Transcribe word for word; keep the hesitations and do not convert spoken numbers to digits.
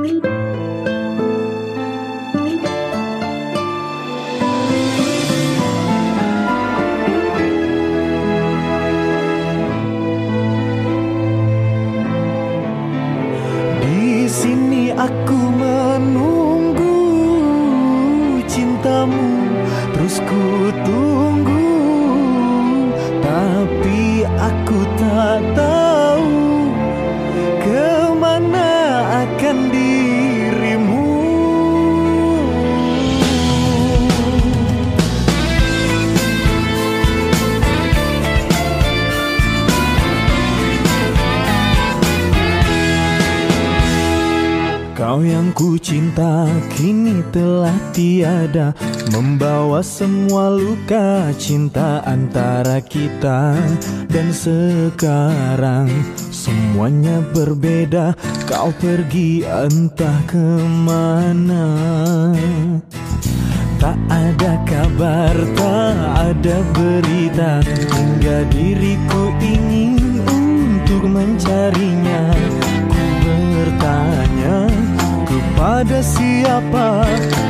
Di sini aku menunggu cintamu, terus ku tunggu, tapi aku tak tahu kemana akan dirimu. Kau yang ku cinta kini telah tiada, membawa semua luka cinta antara kita. Dan sekarang semuanya berbeda, kau pergi entah kemana. Tak ada kabar, tak ada berita, hingga diriku ingin untuk mencarinya. Ku bertanya, kepada siapa